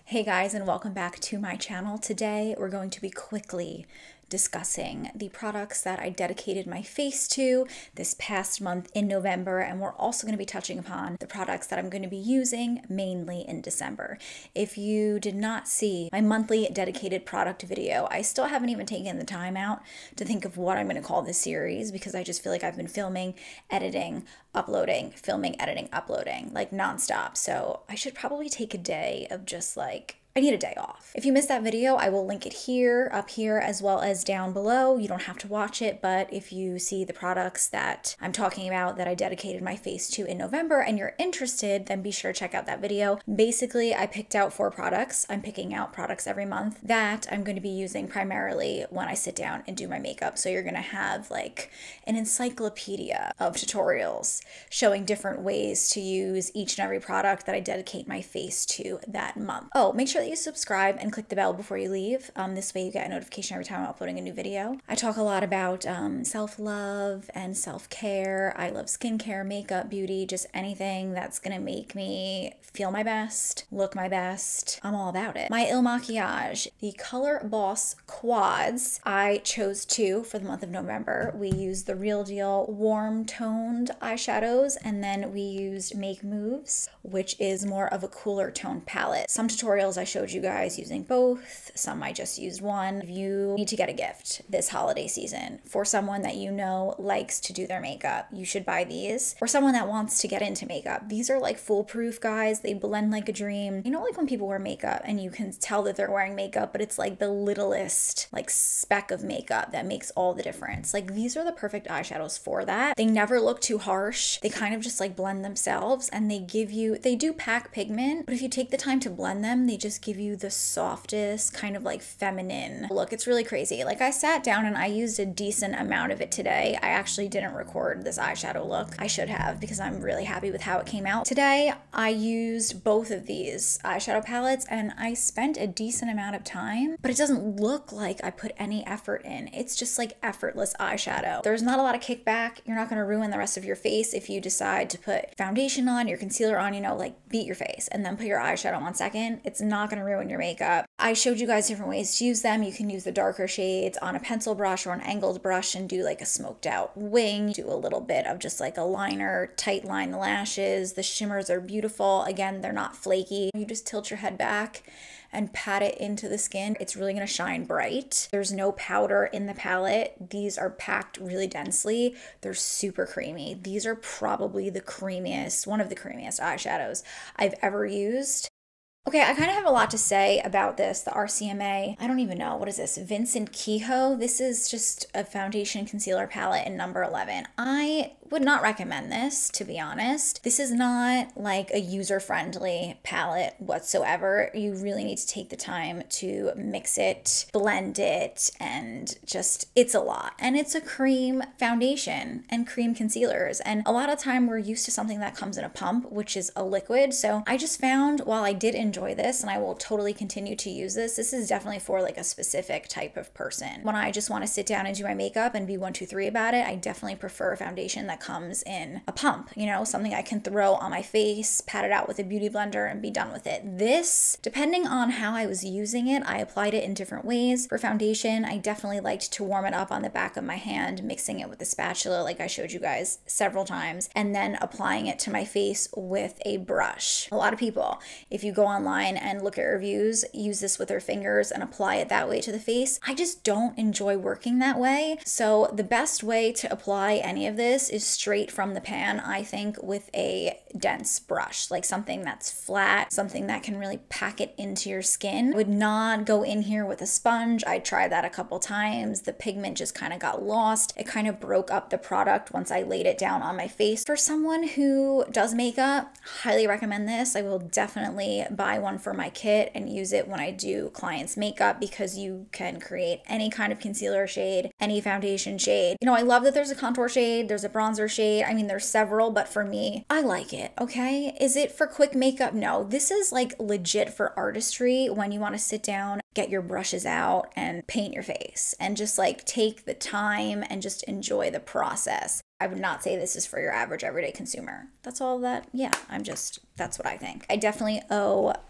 Hey guys, and welcome back to my channel. Today we're going to be quickly discussing the products that I dedicated my face to this past month in November, and we're also going to be touching upon the products that I'm going to be using mainly in December. If you did not see my monthly dedicated product video, I still haven't even taken the time out to think of what I'm going to call this series because I just feel like I've been filming, editing, uploading, filming, editing, uploading like nonstop. So I should probably take a day of just I need a day off. If you missed that video, I will link it here, up here, as well as down below. You don't have to watch it, but if you see the products that I'm talking about that I dedicated my face to in November and you're interested, then be sure to check out that video. Basically, I picked out 4 products. I'm picking out products every month that I'm going to be using primarily when I sit down and do my makeup. So you're going to have like an encyclopedia of tutorials showing different ways to use each and every product that I dedicate my face to that month. Oh, make sure that you subscribe and click the bell before you leave. This way you get a notification every time I'm uploading a new video. I talk a lot about self-love and self-care. I love skincare, makeup, beauty, just anything that's gonna make me feel my best, look my best. I'm all about it. My Il Makiage, the Color Boss Quads. I chose 2 for the month of November. We used the Real Deal warm toned eyeshadows, and then we used Make Moves, which is more of a cooler tone palette. Some tutorials I showed you guys using both, some I just used one. If you need to get a gift this holiday season for someone that you know likes to do their makeup, you should buy these. For someone that wants to get into makeup, these are like foolproof, guys. They blend like a dream. You know, like when people wear makeup and you can tell that they're wearing makeup, but it's like the littlest like speck of makeup that makes all the difference. Like these are the perfect eyeshadows for that. They never look too harsh. They kind of just like blend themselves, and they do pack pigment, but if you take the time to blend them, they just give you the softest kind of like feminine look. It's really crazy. Like I sat down and I used a decent amount of it today. I actually didn't record this eyeshadow look. I should have, because I'm really happy with how it came out. Today I used both of these eyeshadow palettes and I spent a decent amount of time, but it doesn't look like I put any effort in. It's just like effortless eyeshadow. There's not a lot of kickback. You're not going to ruin the rest of your face if you decide to put foundation on, your concealer on, you know, like beat your face and then put your eyeshadow on second. It's not going to ruin your makeup. I showed you guys different ways to use them. You can use the darker shades on a pencil brush or an angled brush and do like a smoked out wing, do a little bit of just like a liner, tight line the lashes. The shimmers are beautiful. Again, they're not flaky. You just tilt your head back and pat it into the skin. It's really gonna shine bright. There's no powder in the palette. These are packed really densely. They're super creamy. These are probably the creamiest, one of the creamiest eyeshadows I've ever used. Okay, I kind of have a lot to say about this, the RCMA. I don't even know, what is this? Vincent Kehoe? This is just a foundation concealer palette in number 11. I would not recommend this, to be honest. This is not like a user-friendly palette whatsoever. You really need to take the time to mix it, blend it, and just, it's a lot. And it's a cream foundation and cream concealers. And a lot of time we're used to something that comes in a pump, which is a liquid. So I just found, while I did enjoy this and I will totally continue to use this, this is definitely for like a specific type of person. When I just want to sit down and do my makeup and be 1, 2, 3 about it, I definitely prefer a foundation that comes in a pump, you know, something I can throw on my face, pat it out with a beauty blender and be done with it. This, depending on how I was using it, I applied it in different ways. For foundation, I definitely liked to warm it up on the back of my hand, mixing it with a spatula like I showed you guys several times, and then applying it to my face with a brush. A lot of people, if you go online and look at reviews, use this with their fingers and apply it that way to the face. I just don't enjoy working that way. So the best way to apply any of this is straight from the pan, I think, with a dense brush, like something that's flat, something that can really pack it into your skin. I would not go in here with a sponge. I tried that a couple times. The pigment just kind of got lost. It kind of broke up the product once I laid it down on my face. For someone who does makeup, highly recommend this. I will definitely buy one for my kit and use it when I do clients' makeup, because you can create any kind of concealer shade, any foundation shade. You know, I love that there's a contour shade, there's a bronzer shade. I mean, there's several, but for me, I like it, okay? Is it for quick makeup? No. This is like legit for artistry when you want to sit down, get your brushes out and paint your face and just like take the time and just enjoy the process. I would not say this is for your average everyday consumer. That's all that, yeah, that's what I think. I definitely owe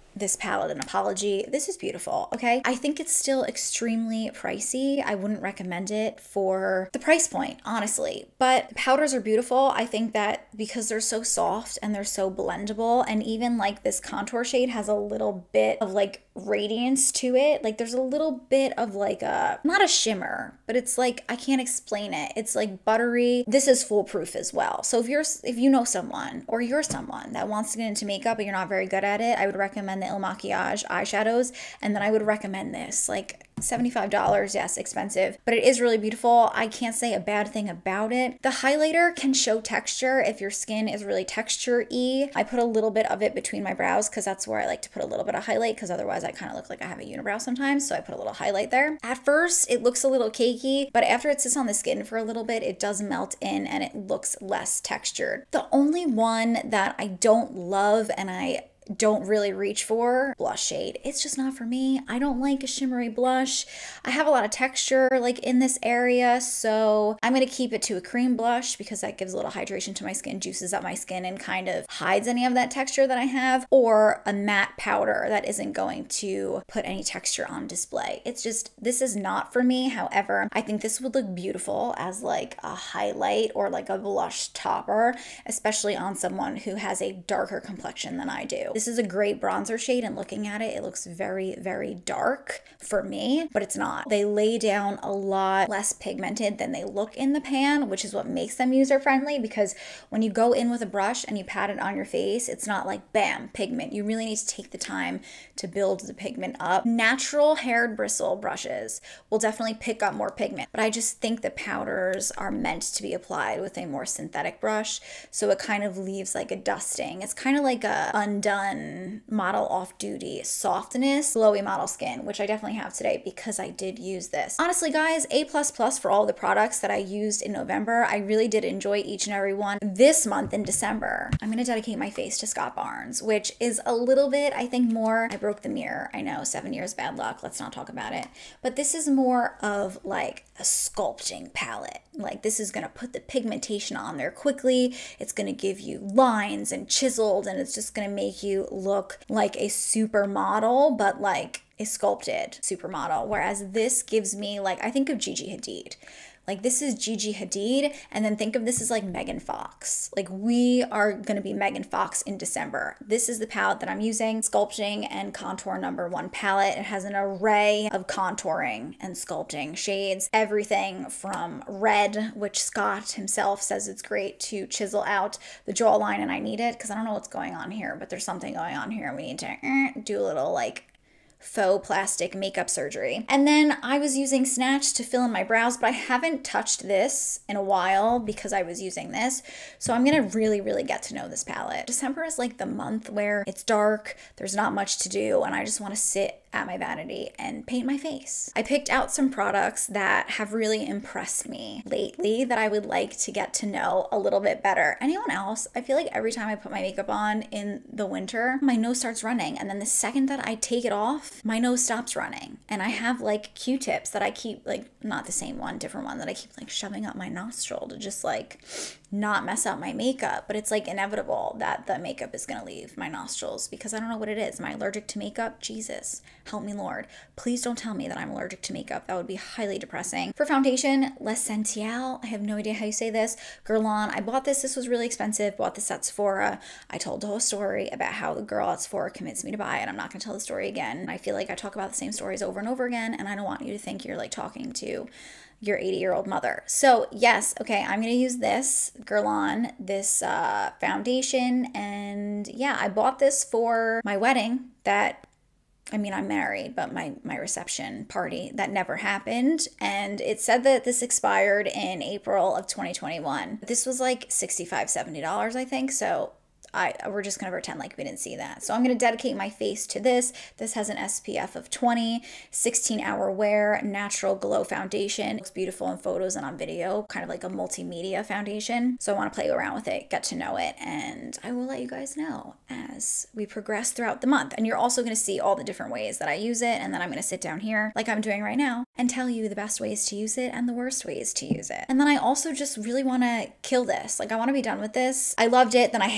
this palette an apology. This is beautiful, okay? I think it's still extremely pricey. I wouldn't recommend it for the price point, honestly. But powders are beautiful. I think that because they're so soft and they're so blendable, and even like this contour shade has a little bit of like radiance to it. Like there's a little bit of like not a shimmer, but it's like, I can't explain it. It's like buttery. This is foolproof as well. So if you know someone or you're someone that wants to get into makeup but you're not very good at it, I would recommend the Il Makiage eyeshadows. And then I would recommend this, like $75, yes, expensive, but it is really beautiful. I can't say a bad thing about it. The highlighter can show texture if your skin is really texture-y. I put a little bit of it between my brows because that's where I like to put a little bit of highlight, because otherwise I kind of look like I have a unibrow sometimes, so I put a little highlight there. At first, it looks a little cakey, but after it sits on the skin for a little bit, it does melt in and it looks less textured. The only one that I don't love and I don't really reach for, blush shade. It's just not for me. I don't like a shimmery blush. I have a lot of texture like in this area, so I'm gonna keep it to a cream blush because that gives a little hydration to my skin, juices up my skin, and kind of hides any of that texture that I have, or a matte powder that isn't going to put any texture on display. It's just, this is not for me. However, I think this would look beautiful as like a highlight or like a blush topper, especially on someone who has a darker complexion than I do. This is a great bronzer shade, and looking at it, it looks very, very dark for me, but it's not. They lay down a lot less pigmented than they look in the pan, which is what makes them user-friendly, because when you go in with a brush and you pat it on your face, it's not like bam, pigment. You really need to take the time to build the pigment up. Natural haired bristle brushes will definitely pick up more pigment, but I just think the powders are meant to be applied with a more synthetic brush, so it kind of leaves like a dusting. It's kind of like a undone model off-duty softness, glowy model skin, which I definitely have today because I did use this. Honestly, guys, A++ for all the products that I used in November. I really did enjoy each and every one. This month in December, I'm gonna dedicate my face to Scott Barnes, which is a little bit, I think, more, I broke the mirror. I know, 7 years bad luck, let's not talk about it. But this is more of like a sculpting palette. Like this is gonna put the pigmentation on there quickly. It's gonna give you lines and chiseled, and it's just gonna make you look like a supermodel, but like a sculpted supermodel. Whereas this gives me, like, I think of Gigi Hadid. Like this is Gigi Hadid, and then think of this as like Megan Fox. Like we are gonna be Megan Fox in December. This is the palette that I'm using, Sculpting and Contour #1 palette. It has an array of contouring and sculpting shades, everything from red, which Scott himself says it's great to chisel out the jawline, and I need it because I don't know what's going on here, but there's something going on here. We need to do a little like faux plastic makeup surgery. And then I was using Snatch to fill in my brows, but I haven't touched this in a while because I was using this. So I'm gonna really, really get to know this palette. December is like the month where it's dark, there's not much to do, and I just wanna sit at my vanity and paint my face. I picked out some products that have really impressed me lately that I would like to get to know a little bit better. Anyone else? I feel like every time I put my makeup on in the winter, my nose starts running, and then the second that I take it off, my nose stops running. And I have like Q-tips that I keep, like, not the same one, different one, that I keep like shoving up my nostril to just like not mess up my makeup. But it's like inevitable that the makeup is gonna leave my nostrils because I don't know what it is. Am I allergic to makeup? Jesus, help me, Lord. Please don't tell me that I'm allergic to makeup. That would be highly depressing. For foundation, L'Essentiel, I have no idea how you say this, Guerlain. I bought this. This was really expensive. Bought this at Sephora. I told the whole story about how the girl at Sephora convinced me to buy it. I'm not gonna tell the story again. I feel like I talk about the same stories over and over again, and I don't want you to think you're like talking to your 80-year-old mother. So yes, okay, I'm gonna use this Guerlain, this foundation, and yeah, I bought this for my wedding that, I mean, I'm married, but my reception party that never happened. And it said that this expired in April of 2021. This was like $65, $70, I think. So we're just gonna pretend like we didn't see that. So I'm gonna dedicate my face to this. This has an SPF of 20, 16-hour wear, natural glow foundation. Looks beautiful in photos and on video, kind of like a multimedia foundation. So I wanna play around with it, get to know it, and I will let you guys know as we progress throughout the month. And you're also gonna see all the different ways that I use it, and then I'm gonna sit down here, like I'm doing right now, and tell you the best ways to use it and the worst ways to use it. And then I also just really wanna kill this. Like I wanna be done with this. I loved it, then I hated it,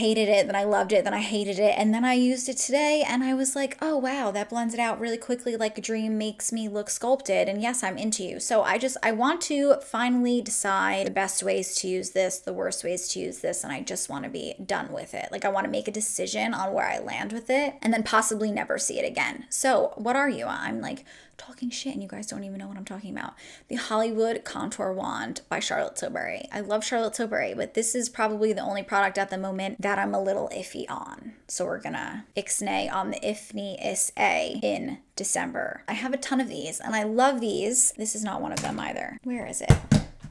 it, then I loved it, then I hated it, and then I used it today and I was like, oh wow, that blends it out really quickly like a dream, makes me look sculpted, and yes, I'm into you. So I want to finally decide the best ways to use this, the worst ways to use this, and I just want to be done with it. Like I want to make a decision on where I land with it and then possibly never see it again. So what are you? I'm like talking shit and you guys don't even know what I'm talking about. The Hollywood Contour Wand by Charlotte Tilbury. I love Charlotte Tilbury, but this is probably the only product at the moment that I'm a little iffy on. So we're gonna ixnay on the ifney-is-a in December. I have a ton of these and I love these. This is not one of them either. Where is it?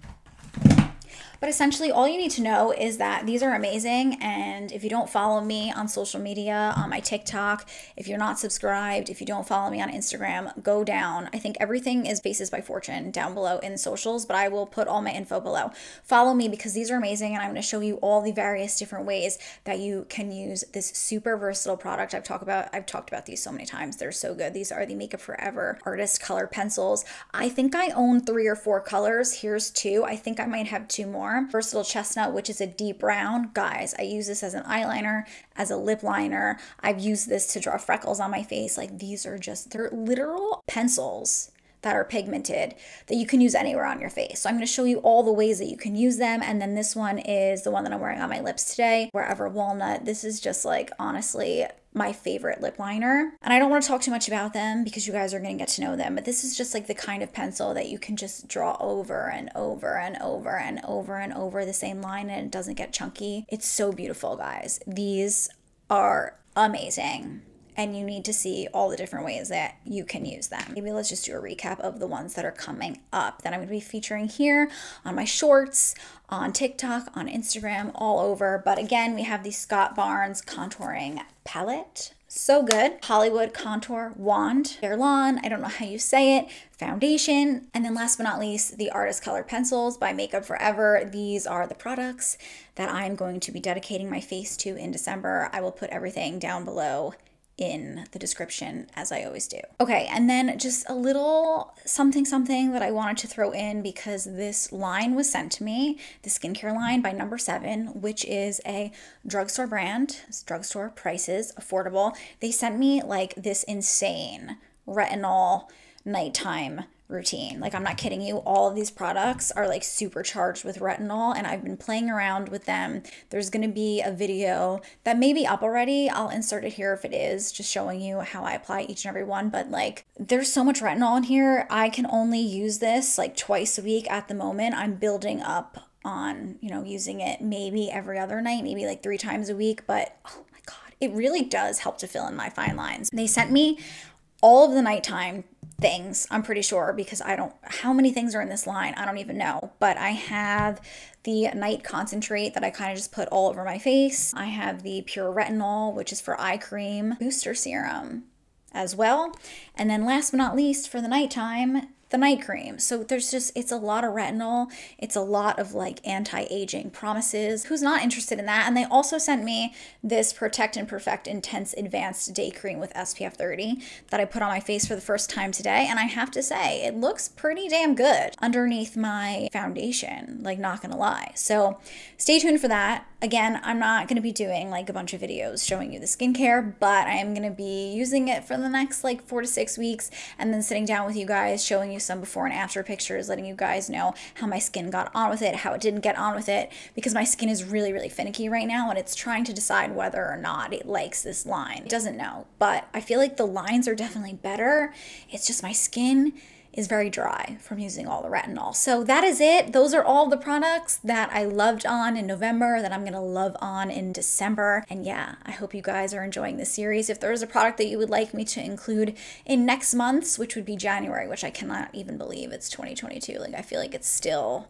But essentially all you need to know is that these are amazing, and if you don't follow me on social media, on my TikTok, if you're not subscribed, if you don't follow me on Instagram, go down. I think everything is Faces by Fortune down below in socials, but I will put all my info below. Follow me because these are amazing, and I'm going to show you all the various different ways that you can use this super versatile product. I've talked about these so many times. They're so good. These are the Makeup Forever Artist Color Pencils. I think I own 3 or 4 colors. Here's 2. I think I might have 2 more. Versatile Chestnut, which is a deep brown. Guys, I use this as an eyeliner, as a lip liner. I've used this to draw freckles on my face. Like these are just, they're literal pencils that are pigmented that you can use anywhere on your face. So I'm going to show you all the ways that you can use them. And then this one is the one that I'm wearing on my lips today, Wherever Walnut. This is just like, honestly, my favorite lip liner. And I don't want to talk too much about them because you guys are going to get to know them, but this is just like the kind of pencil that you can just draw over and over and over and over and over the same line and it doesn't get chunky. It's so beautiful, guys. These are amazing. And you need to see all the different ways that you can use them. Maybe let's just do a recap of the ones that are coming up that I'm going to be featuring here on my shorts, on TikTok, on Instagram, all over. But again, we have the Scott Barnes Contouring Palette. So good. Hollywood Contour Wand, Guerlain, I don't know how you say it, foundation, and then last but not least, the Artist Color Pencils by Makeup Forever. These are the products that I'm going to be dedicating my face to in December. I will put everything down below in the description as I always do. Okay, and then just a little something that I wanted to throw in because this line was sent to me, the skincare line by Number 7, which is a drugstore brand. It's drugstore prices, affordable. They sent me like this insane retinol nighttime routine. Like, I'm not kidding you. All of these products are like supercharged with retinol and I've been playing around with them. There's going to be a video that may be up already. I'll insert it here if it is, just showing you how I apply each and every one. But like, there's so much retinol in here. I can only use this like twice a week at the moment. I'm building up on, you know, using it maybe every other night, maybe like 3 times a week. But oh my God, it really does help to fill in my fine lines. They sent me all of the nighttime things, I'm pretty sure, because how many things are in this line? I don't even know. But I have the night concentrate that I kind of just put all over my face. I have the pure retinol, which is for eye cream, booster serum as well. And then last but not least, for the nighttime, the night cream. So there's just, it's a lot of retinol. It's a lot of like anti-aging promises. Who's not interested in that? And they also sent me this Protect and Perfect Intense Advanced Day Cream with SPF 30 that I put on my face for the first time today. And I have to say, it looks pretty damn good underneath my foundation, like not gonna lie. So stay tuned for that. Again, I'm not going to be doing like a bunch of videos showing you the skincare, but I am going to be using it for the next like 4 to 6 weeks and then sitting down with you guys, showing you some before and after pictures, letting you guys know how my skin got on with it, how it didn't get on with it, because my skin is really, really finicky right now and it's trying to decide whether or not it likes this line. It doesn't know, but I feel like the lines are definitely better. It's just my skin is very dry from using all the retinol. So that is it. Those are all the products that I loved on in November that I'm gonna love on in December. And yeah, I hope you guys are enjoying this series. If there is a product that you would like me to include in next month's, which would be January, which I cannot even believe it's 2022. Like, I feel like it's still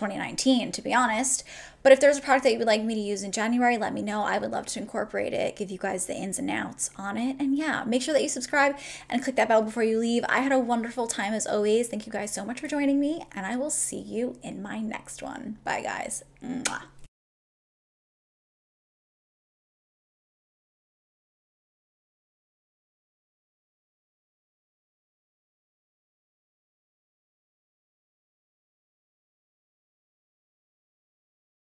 2019, to be honest. But if there's a product that you would like me to use in January, let me know. I would love to incorporate it, give you guys the ins and outs on it. And yeah, make sure that you subscribe and click that bell before you leave. I had a wonderful time as always. Thank you guys so much for joining me, and I will see you in my next one. Bye, guys. Mwah.